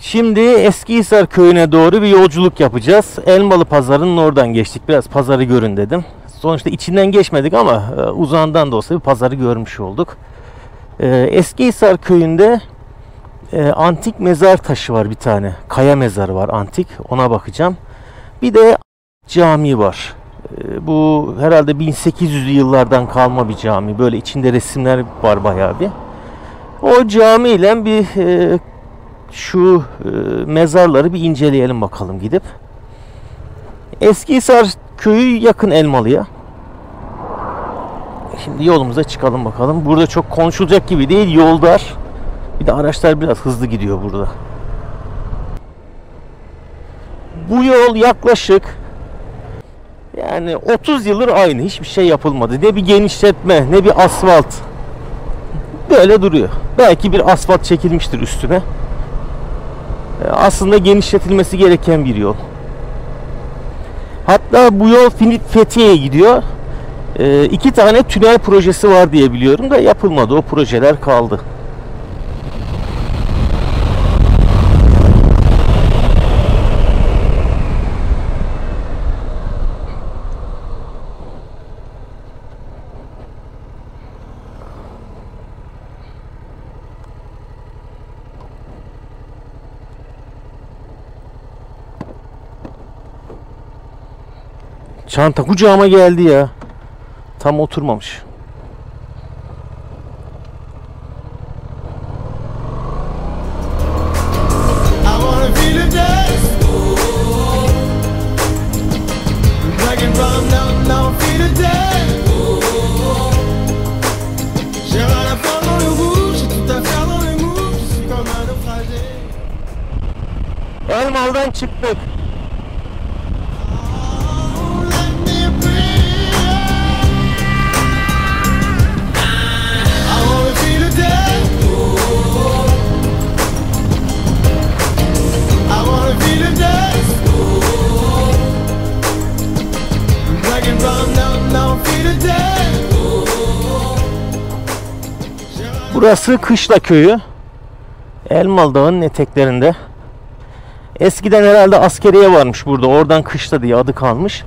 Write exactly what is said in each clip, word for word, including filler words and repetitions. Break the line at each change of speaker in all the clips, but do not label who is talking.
Şimdi Eskihisar köyüne doğru bir yolculuk yapacağız. Elmalı pazarının oradan geçtik. Biraz pazarı görün dedim. Sonuçta içinden geçmedik ama uzağından da olsa bir pazarı görmüş olduk. Eskihisar köyünde antik mezar taşı var bir tane. Kaya mezarı var antik. Ona bakacağım. Bir de cami var. Bu herhalde bin sekiz yüzlü yıllardan kalma bir cami. Böyle içinde resimler var bayağı bir. O camiyle bir şu mezarları bir inceleyelim bakalım gidip. Eskihisar köyü yakın Elmalı'ya. Şimdi yolumuza çıkalım bakalım. Burada çok konuşulacak gibi değil. Yol dar. Bir de araçlar biraz hızlı gidiyor burada. Bu yol yaklaşık yani otuz yıldır aynı. Hiçbir şey yapılmadı. Ne bir genişletme, ne bir asfalt. Böyle duruyor. Belki bir asfalt çekilmiştir üstüne. Aslında genişletilmesi gereken bir yol. Hatta bu yol Fethiye'ye gidiyor. E, iki tane tünel projesi var diye biliyorum da yapılmadı. O projeler kaldı. Çanta kucağıma geldi ya. Tam oturmamış. Elmalı'dan çıktık. Burası Kışla Köyü. Elmalı Dağı'nın eteklerinde. Eskiden herhalde askeriye varmış burada. Oradan Kışla diye adı kalmış.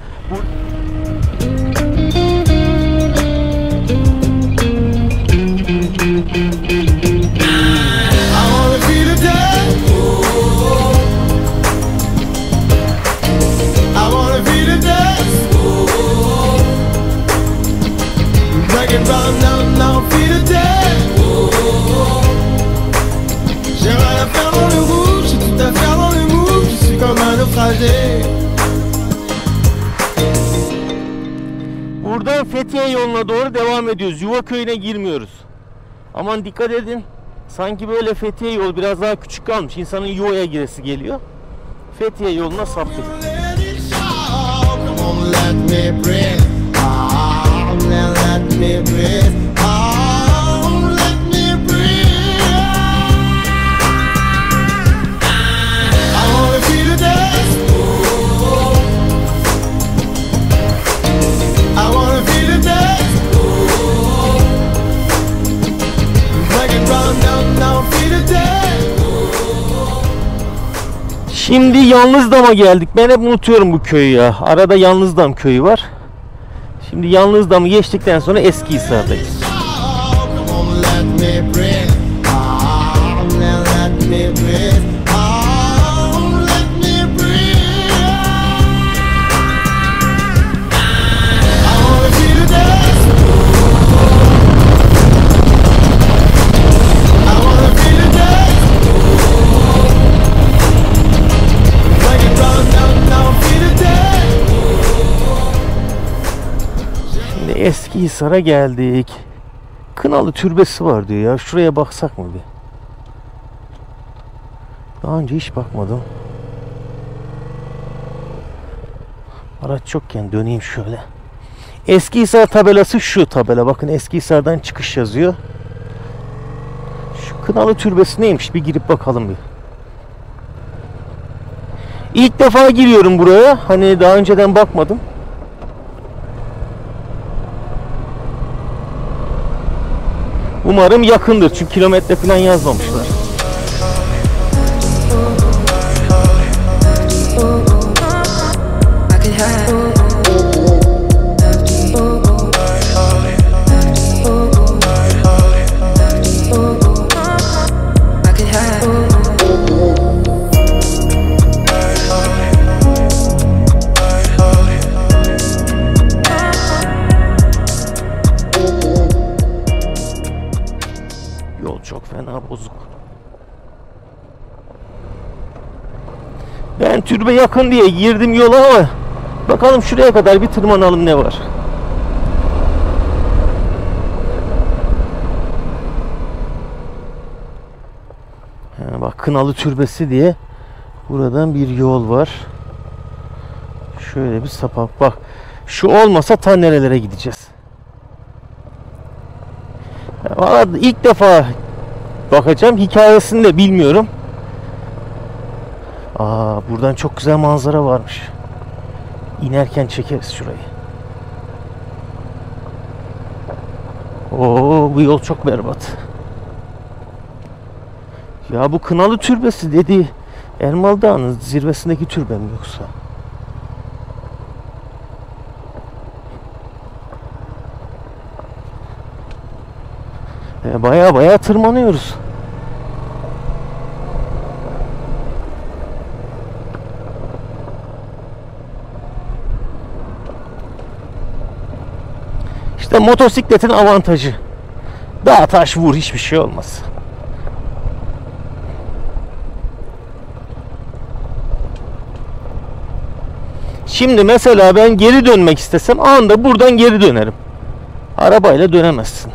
Buradan Fethiye yoluna doğru devam ediyoruz. Yuva köyüne girmiyoruz. Aman dikkat edin. Sanki böyle Fethiye yol biraz daha küçük kalmış. İnsanın yuvaya giresi geliyor. Fethiye yoluna saptık. Şimdi Yalnızdam'a geldik. Ben hep unutuyorum bu köyü ya. Arada Yalnızdam köyü var. Şimdi Yalnızdam'ı geçtikten sonra Eskihisar'dayız. Eskihisar'a geldik. Kınalı türbesi var diyor ya. Şuraya baksak mı bir? Daha önce hiç bakmadım. Araç çokken döneyim şöyle. Eskihisar tabelası şu tabela. Bakın Eskihisar'dan çıkış yazıyor. Şu Kınalı türbesi neymiş? Bir girip bakalım bir. İlk defa giriyorum buraya. Hani daha önceden bakmadım. Umarım yakındır. Çünkü kilometre falan yazmamışlar. Ben türbe yakın diye girdim yola ama bakalım şuraya kadar bir tırmanalım ne var. Ha, bak Kınalı Türbesi diye buradan bir yol var. Şöyle bir sapak bak. Şu olmasa ta nerelere gideceğiz. Valla ilk defa bakacağım, hikayesini de bilmiyorum. Aa, buradan çok güzel manzara varmış. İnerken çekeriz şurayı. Oo, bu yol çok berbat. Ya bu Kınalı Türbesi dediği Elmalı Dağı'nın zirvesindeki türbe mi yoksa? E, baya baya tırmanıyoruz. İşte motosikletin avantajı. Dağ taş vur, hiçbir şey olmaz. Şimdi mesela ben geri dönmek istesem anında buradan geri dönerim. Arabayla dönemezsin.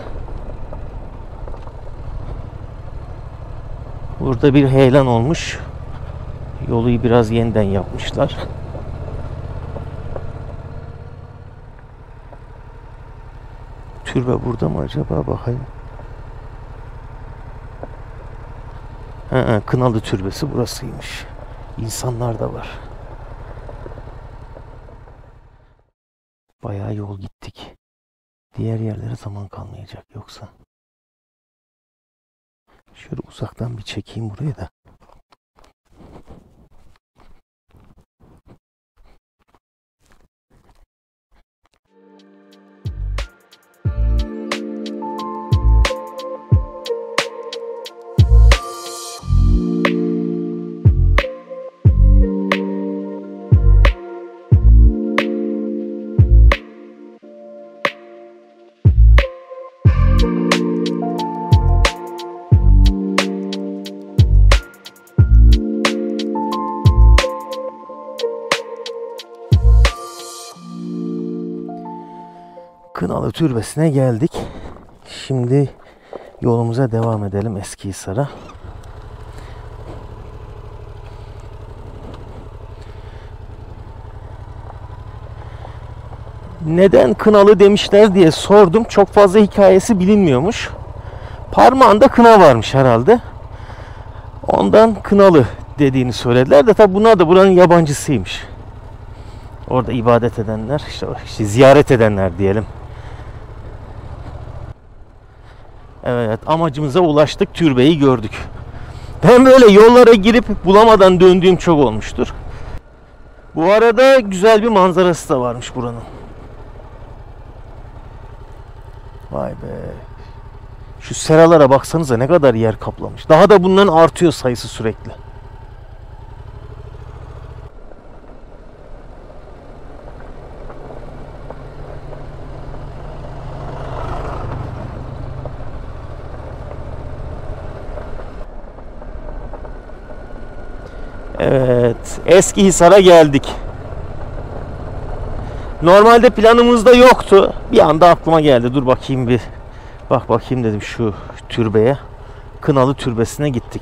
Burada bir heyelan olmuş. Yolu biraz yeniden yapmışlar. Türbe burada mı acaba, bakayım. Ha, Kınalı Türbesi burasıymış. İnsanlar da var. Bayağı yol gittik. Diğer yerlere zaman kalmayacak yoksa. Şöyle uzaktan bir çekeyim burayı da. Kınalı Türbesi'ne geldik. Şimdi yolumuza devam edelim Eskihisar'a. Neden Kınalı demişler diye sordum. Çok fazla hikayesi bilinmiyormuş. Parmağında kına varmış herhalde. Ondan Kınalı dediğini söylediler de tabi bunlar da buranın yabancısıymış. Orada ibadet edenler, işte, işte ziyaret edenler diyelim. Evet, amacımıza ulaştık, türbeyi gördük. Ben böyle yollara girip bulamadan döndüğüm çok olmuştur. Bu arada güzel bir manzarası da varmış buranın. Vay be. Şu seralara baksanıza ne kadar yer kaplamış. Daha da bunların artıyor sayısı sürekli. Evet, Eskihisar'a geldik. Normalde planımızda yoktu. Bir anda aklıma geldi. Dur bakayım bir. Bak bakayım dedim şu türbeye. Kınalı Türbesi'ne gittik.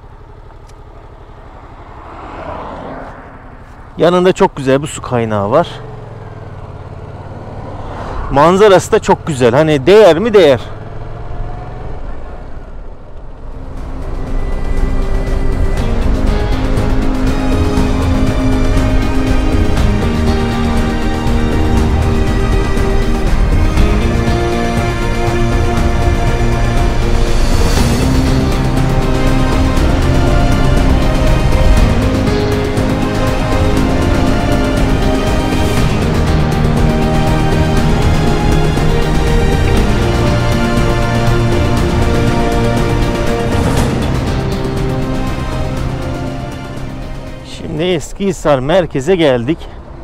Yanında çok güzel bir su kaynağı var. Manzarası da çok güzel. Hani değer mi? Değer. Şimdi Eskihisar merkeze geldik.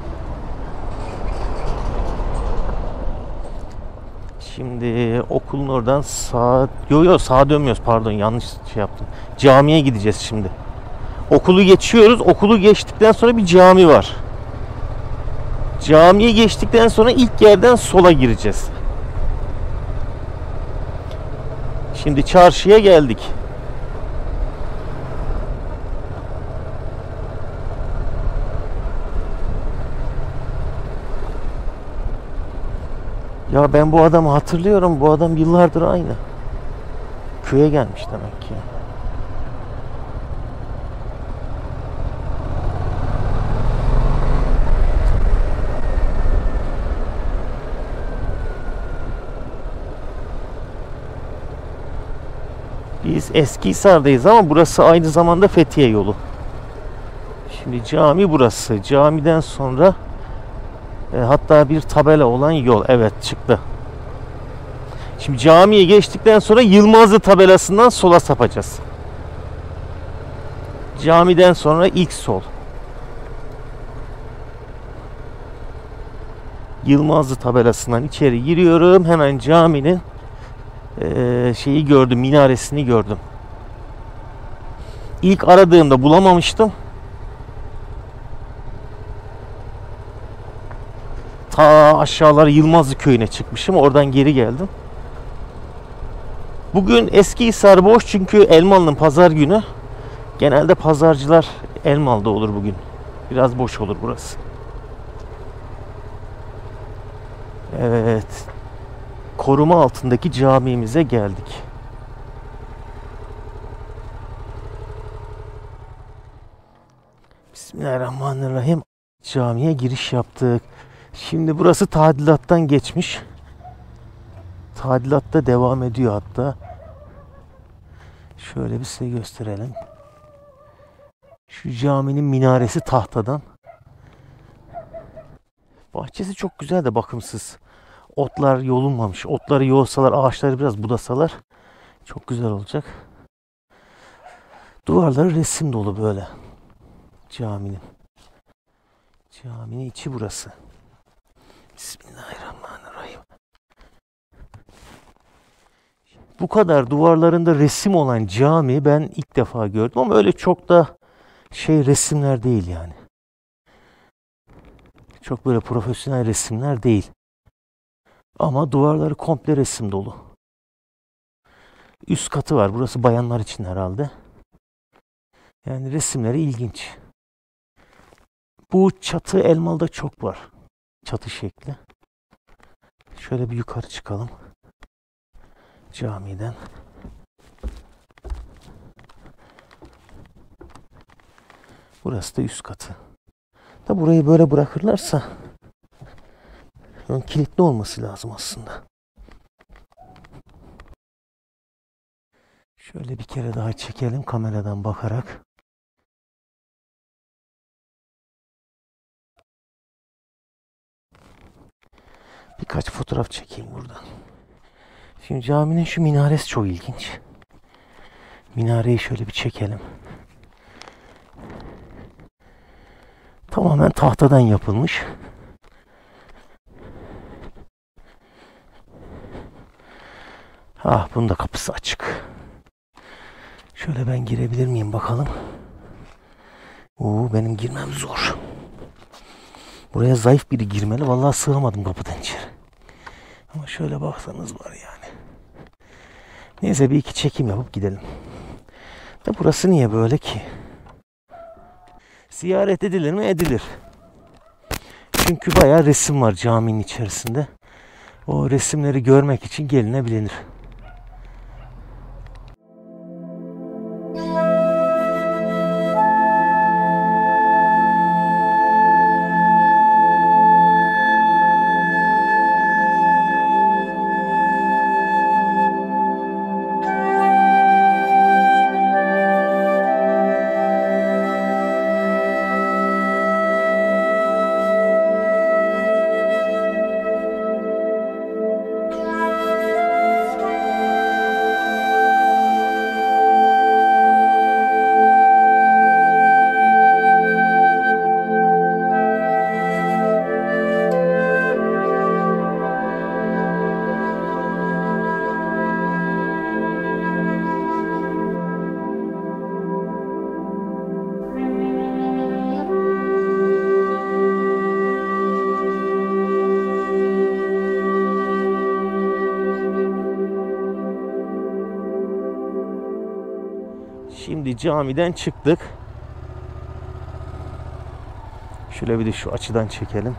Şimdi okulun oradan sağa, yo yo sağa dönmüyoruz, pardon yanlış şey yaptım. Camiye gideceğiz şimdi. Okulu geçiyoruz. Okulu geçtikten sonra bir cami var. Camiye geçtikten sonra ilk yerden sola gireceğiz. Şimdi çarşıya geldik. Ya ben bu adamı hatırlıyorum. Bu adam yıllardır aynı. Köye gelmiş demek ki. Biz Eskihisar'dayız ama burası aynı zamanda Fethiye yolu. Şimdi cami burası. Camiden sonra e, hatta bir tabela olan yol. Evet, çıktı. Şimdi camiye geçtikten sonra Yılmazlı tabelasından sola sapacağız. Camiden sonra ilk sol. Yılmazlı tabelasından içeri giriyorum. Hemen caminin e, şeyi gördüm, minaresini gördüm. İlk aradığımda bulamamıştım. Ta aşağılara Yılmazlı köyüne çıkmışım. Oradan geri geldim. Bugün Eskihisar boş çünkü Elmalı'nın pazar günü. Genelde pazarcılar Elmalı'da olur bugün. Biraz boş olur burası. Evet. Koruma altındaki camimize geldik. Bismillahirrahmanirrahim. Camiye giriş yaptık. Şimdi burası tadilattan geçmiş. Tadilatta devam ediyor hatta. Şöyle bir size gösterelim. Şu caminin minaresi tahtadan. Bahçesi çok güzel de bakımsız. Otlar yolunmamış. Otları yolsalar, ağaçları biraz budasalar çok güzel olacak. Duvarları resim dolu böyle. Caminin. Caminin içi burası. Bismillahirrahmanirrahim. Bu kadar duvarlarında resim olan cami ben ilk defa gördüm ama öyle çok da şey resimler değil yani. Çok böyle profesyonel resimler değil. Ama duvarları komple resim dolu. Üst katı var. Burası bayanlar için herhalde. Yani resimleri ilginç. Bu çatı Elmalı'da çok var. Çatı şekli. Şöyle bir yukarı çıkalım. Camiden. Burası da üst katı. Da burayı böyle bırakırlarsa yani kilitli olması lazım aslında. Şöyle bir kere daha çekelim kameradan bakarak. Birkaç fotoğraf çekeyim buradan. Şimdi caminin şu minaresi çok ilginç. Minareyi şöyle bir çekelim. Tamamen tahtadan yapılmış. Ah, bunun da kapısı açık. Şöyle ben girebilir miyim bakalım. Oo, benim girmem zor. Buraya zayıf biri girmeli. Vallahi sığamadım kapıdan içeri. Ama şöyle baksanız var yani. Neyse bir iki çekim yapıp gidelim. Da burası niye böyle ki? Ziyaret edilir mi? Edilir. Çünkü bayağı resim var caminin içerisinde. O resimleri görmek için gelinebilir. Şimdi camiden çıktık. Şöyle bir de şu açıdan çekelim.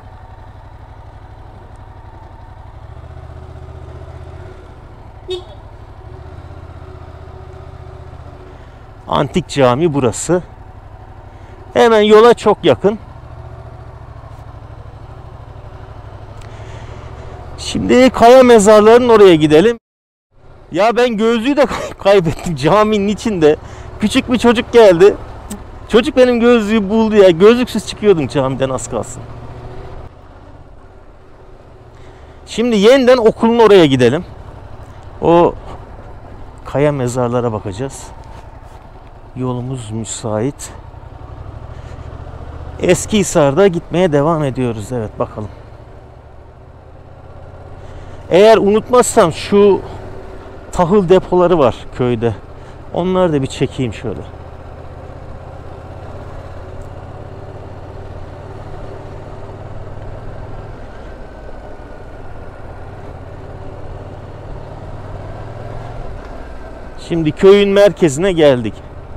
Antik cami burası. Hemen yola çok yakın. Şimdi kaya mezarlarının oraya gidelim. Ya ben gözlüğü de kaybettim caminin içinde. Küçük bir çocuk geldi. Çocuk benim gözlüğü buldu ya. Gözlüksüz çıkıyordum camiden az kalsın. Şimdi yeniden okulun oraya gidelim. O kaya mezarlara bakacağız. Yolumuz müsait. Eskihisar'da gitmeye devam ediyoruz. Evet, bakalım. Eğer unutmazsam şu tahıl depoları var köyde. Onları da bir çekeyim şöyle. Şimdi köyün merkezine geldik.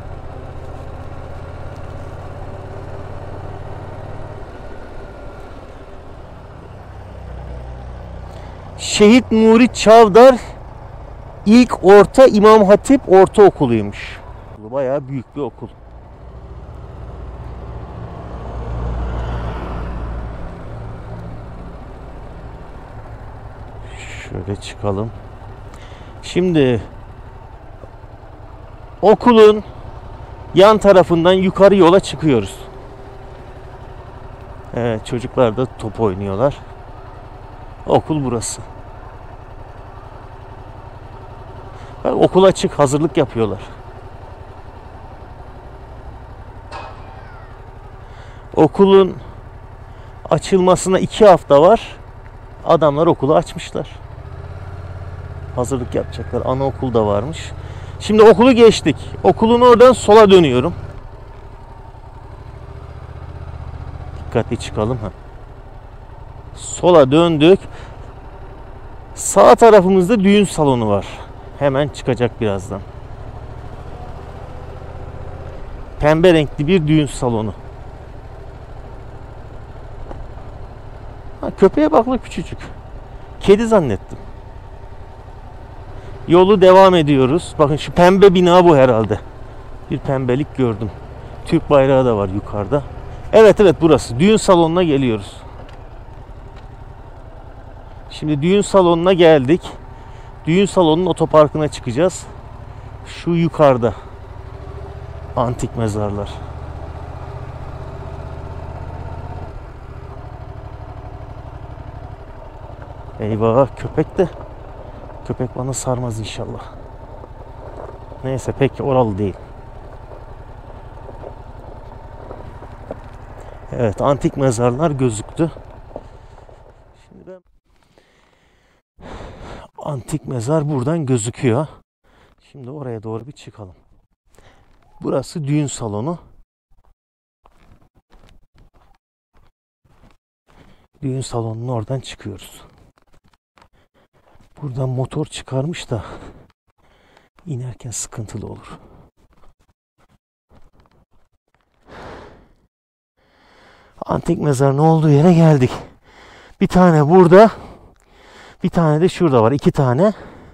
Şehit Nuri Çavdar İlk Orta İmam Hatip Ortaokuluymuş. Bayağı büyük bir okul. Şöyle çıkalım. Şimdi okulun yan tarafından yukarı yola çıkıyoruz. Evet, çocuklar da top oynuyorlar. Okul burası. Bak, okul açık, hazırlık yapıyorlar. Okulun açılmasına iki hafta var. Adamlar okulu açmışlar. Hazırlık yapacaklar. Anaokul da varmış. Şimdi okulu geçtik. Okulun oradan sola dönüyorum. Dikkatli çıkalım. Ha. Sola döndük. Sağ tarafımızda düğün salonu var. Hemen çıkacak birazdan. Pembe renkli bir düğün salonu. Ha, köpeğe bak la, küçücük. Kedi zannettim. Yolu devam ediyoruz. Bakın şu pembe bina bu herhalde. Bir pembelik gördüm. Türk bayrağı da var yukarıda. Evet evet, burası. Düğün salonuna geliyoruz. Şimdi düğün salonuna geldik. Düğün salonunun otoparkına çıkacağız. Şu yukarıda. Antik mezarlar. Eyvah, köpek de. Köpek bana sarmaz inşallah. Neyse, pek oralı değil. Evet, antik mezarlar gözüktü. Şimdi ben antik mezar buradan gözüküyor. Şimdi oraya doğru bir çıkalım. Burası düğün salonu. Düğün salonunun oradan çıkıyoruz. Buradan motor çıkarmış da inerken sıkıntılı olur. Antik mezarın olduğu yere geldik. Bir tane burada, bir tane de şurada var. İki tane.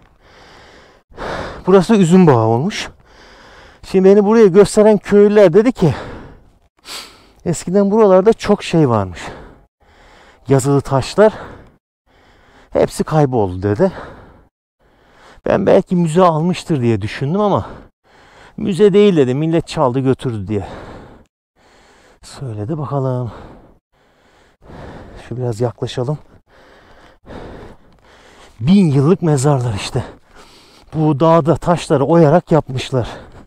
Burası üzüm bağı olmuş. Şimdi beni buraya gösteren köylüler dedi ki eskiden buralarda çok şey varmış. Yazılı taşlar. Hepsi kayboldu dedi. Ben belki müze almıştır diye düşündüm ama müze değil dedi. Millet çaldı götürdü diye söyledi. Bakalım. Şu biraz yaklaşalım. Bin yıllık mezarlar işte. Bu dağda taşları oyarak yapmışlar.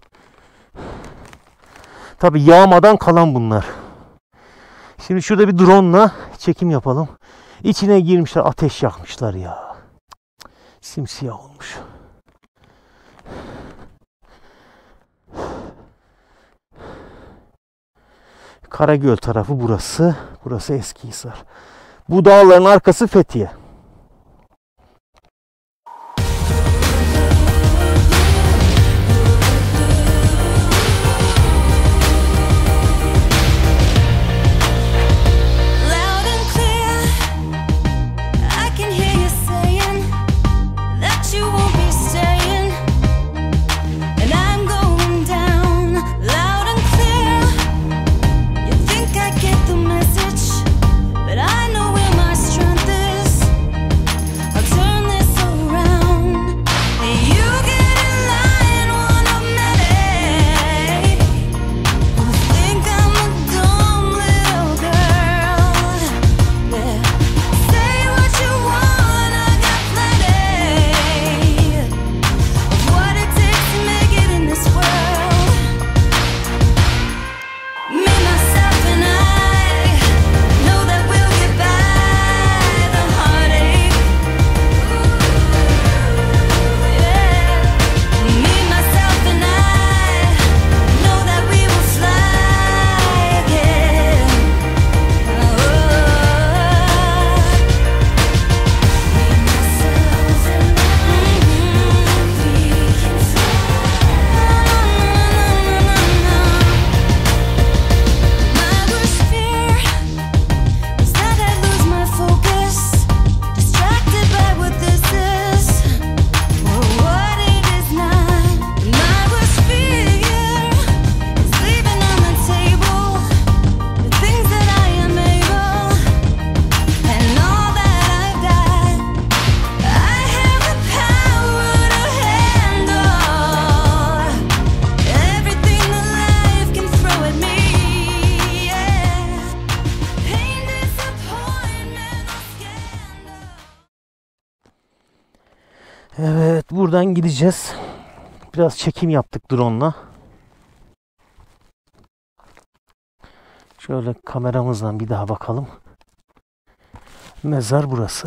Tabi yağmadan kalan bunlar. Şimdi şurada bir drone'la çekim yapalım. İçine girmişler, ateş yakmışlar ya. Simsiyah olmuş. Karagöl tarafı burası. Burası Eskihisar. Bu dağların arkası Fethiye. Evet, buradan gideceğiz. Biraz çekim yaptık drone'la. Şöyle kameramızdan bir daha bakalım. Mezar burası.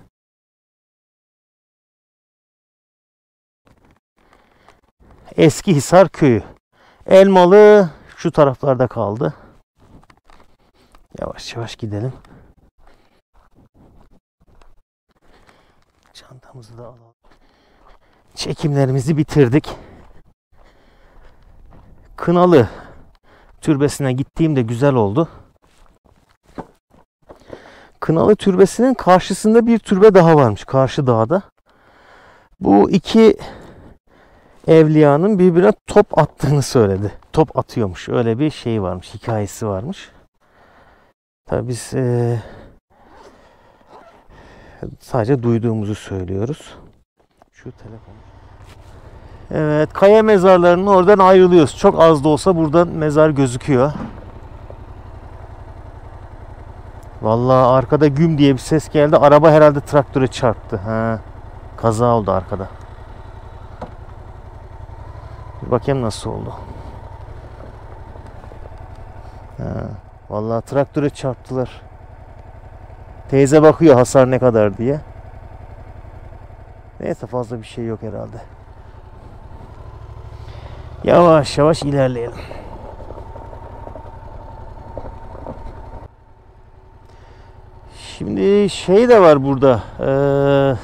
Eskihisar Köyü. Elmalı şu taraflarda kaldı. Yavaş yavaş gidelim. Çantamızı da alalım. Çekimlerimizi bitirdik. Kınalı Türbesi'ne gittiğimde güzel oldu. Kınalı Türbesi'nin karşısında bir türbe daha varmış. Karşı dağda. Bu iki evliyanın birbirine top attığını söyledi. Top atıyormuş. Öyle bir şey varmış. Hikayesi varmış. Tabii biz ee, sadece duyduğumuzu söylüyoruz. Şu telefon. Evet, kaya mezarlarının oradan ayrılıyoruz. Çok az da olsa buradan mezar gözüküyor. Vallahi arkada güm diye bir ses geldi. Araba herhalde traktöre çarptı. Ha, kaza oldu arkada. Bir bakayım nasıl oldu. Ha, vallahi traktöre çarptılar. Teyze bakıyor hasar ne kadar diye. Neyse, fazla bir şey yok herhalde. Yavaş yavaş ilerleyelim. Şimdi şey de var burada. Ee,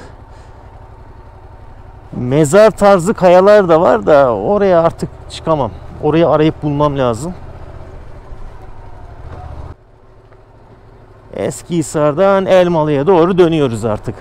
mezar tarzı kayalar da var da oraya artık çıkamam. Orayı arayıp bulmam lazım. Eskihisar'dan Elmalı'ya doğru dönüyoruz artık.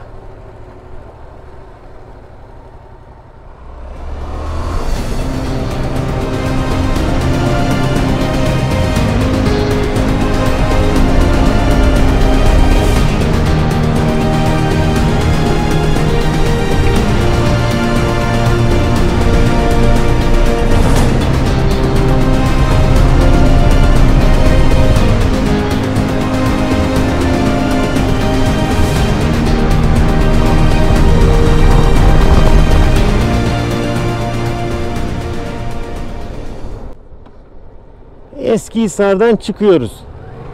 Eskihisar'dan çıkıyoruz.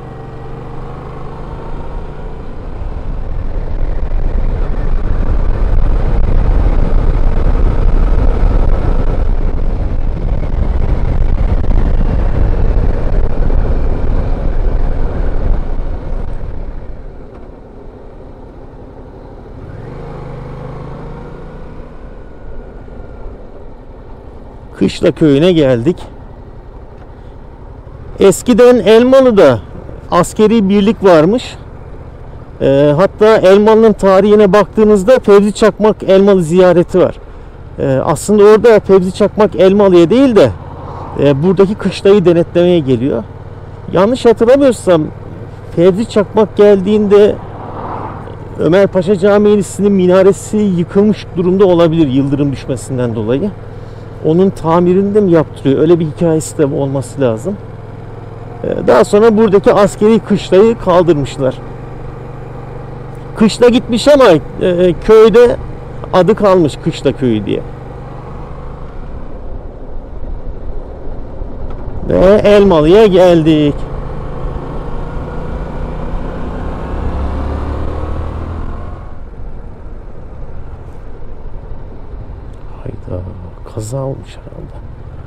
Kışla köyüne geldik. Eskiden Elmalı'da askeri birlik varmış. E, hatta Elmalı'nın tarihine baktığınızda Fevzi Çakmak Elmalı ziyareti var. E, aslında orada Fevzi Çakmak Elmalı'ya değil de e, buradaki kışlayı denetlemeye geliyor. Yanlış hatırlamıyorsam Fevzi Çakmak geldiğinde Ömer Paşa Camii'nin minaresi yıkılmış durumda olabilir yıldırım düşmesinden dolayı. Onun tamirini de mi yaptırıyor? Öyle bir hikayesi de olması lazım. Daha sonra buradaki askeri kışlayı kaldırmışlar. Kışla gitmiş ama e, köyde adı kalmış Kışla Köyü diye. Ve Elmalı'ya geldik. Hayda, kaza olmuş herhalde.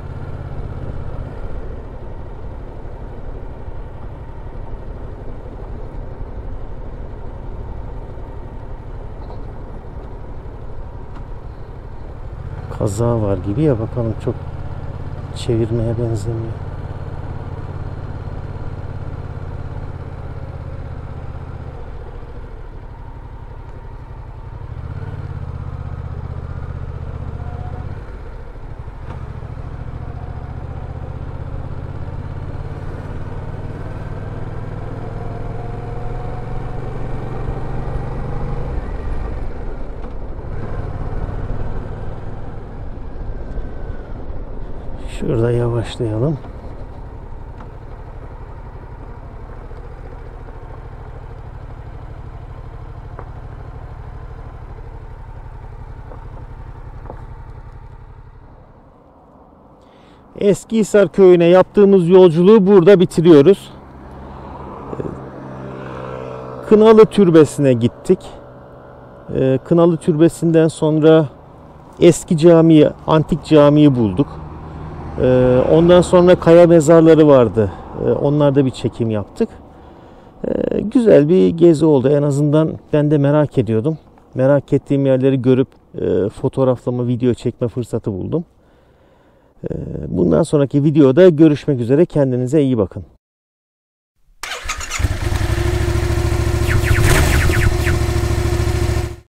Kaza var gibi ya, bakalım, çok çevirmeye benzemiyor. Şurada yavaşlayalım. Eskihisar köyüne yaptığımız yolculuğu burada bitiriyoruz. Kınalı Türbesi'ne gittik. Kınalı Türbesi'nden sonra eski camiyi, antik camiyi bulduk. Ondan sonra kaya mezarları vardı. Onlarda bir çekim yaptık. Güzel bir gezi oldu. En azından ben de merak ediyordum. Merak ettiğim yerleri görüp fotoğraflama, video çekme fırsatı buldum. Bundan sonraki videoda görüşmek üzere. Kendinize iyi bakın.